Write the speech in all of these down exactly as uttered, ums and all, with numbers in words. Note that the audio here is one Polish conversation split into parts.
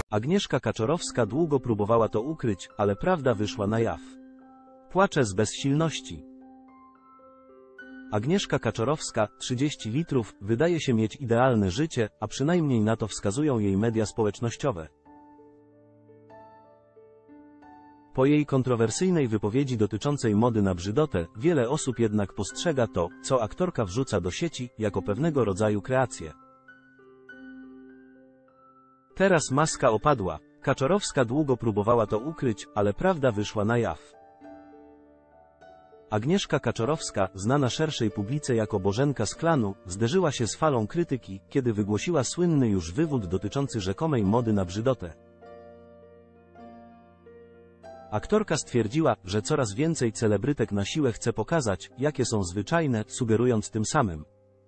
Agnieszka Kaczorowska długo próbowała to ukryć, ale prawda wyszła na jaw. Płacze z bezsilności. Agnieszka Kaczorowska, trzydzieści litrów, wydaje się mieć idealne życie, a przynajmniej na to wskazują jej media społecznościowe. Po jej kontrowersyjnej wypowiedzi dotyczącej mody na brzydotę, wiele osób jednak postrzega to, co aktorka wrzuca do sieci, jako pewnego rodzaju kreację. Teraz maska opadła. Kaczorowska długo próbowała to ukryć, ale prawda wyszła na jaw. Agnieszka Kaczorowska, znana szerszej publice jako Bożenka z klanu, zderzyła się z falą krytyki, kiedy wygłosiła słynny już wywód dotyczący rzekomej mody na brzydotę. Aktorka stwierdziła, że coraz więcej celebrytek na siłę chce pokazać, jakie są zwyczajne, sugerując tym samym,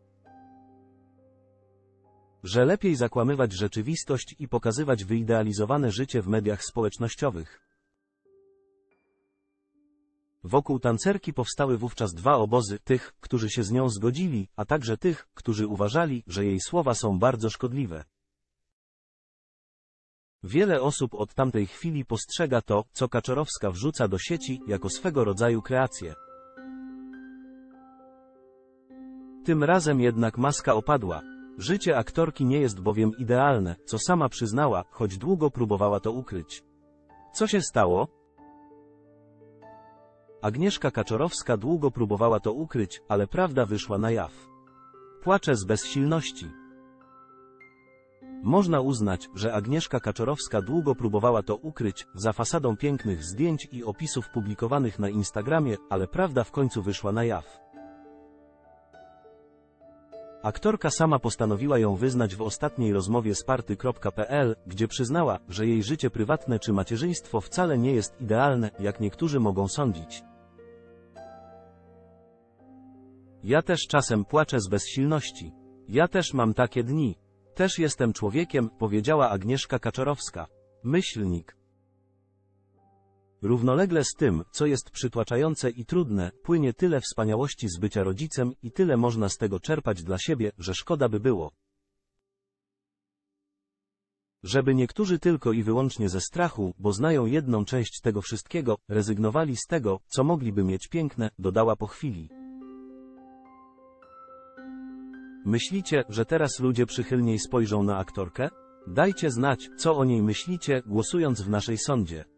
że lepiej zakłamywać rzeczywistość i pokazywać wyidealizowane życie w mediach społecznościowych. Wokół tancerki powstały wówczas dwa obozy, tych, którzy się z nią zgodzili, a także tych, którzy uważali, że jej słowa są bardzo szkodliwe. Wiele osób od tamtej chwili postrzega to, co Kaczorowska wrzuca do sieci, jako swego rodzaju kreację. Tym razem jednak maska opadła. Życie aktorki nie jest bowiem idealne, co sama przyznała, choć długo próbowała to ukryć. Co się stało? Agnieszka Kaczorowska długo próbowała to ukryć, ale prawda wyszła na jaw. Płacze z bezsilności. Można uznać, że Agnieszka Kaczorowska długo próbowała to ukryć, za fasadą pięknych zdjęć i opisów publikowanych na Instagramie, ale prawda w końcu wyszła na jaw. Aktorka sama postanowiła ją wyznać w ostatniej rozmowie z party kropka pe el, gdzie przyznała, że jej życie prywatne czy macierzyństwo wcale nie jest idealne, jak niektórzy mogą sądzić. Ja też czasem płaczę z bezsilności. Ja też mam takie dni. Też jestem człowiekiem, powiedziała Agnieszka Kaczorowska. Myślnik. Równolegle z tym, co jest przytłaczające i trudne, płynie tyle wspaniałości z bycia rodzicem i tyle można z tego czerpać dla siebie, że szkoda by było, żeby niektórzy tylko i wyłącznie ze strachu, bo znają jedną część tego wszystkiego, rezygnowali z tego, co mogliby mieć piękne, dodała po chwili. Myślicie, że teraz ludzie przychylniej spojrzą na aktorkę? Dajcie znać, co o niej myślicie, głosując w naszej sądzie.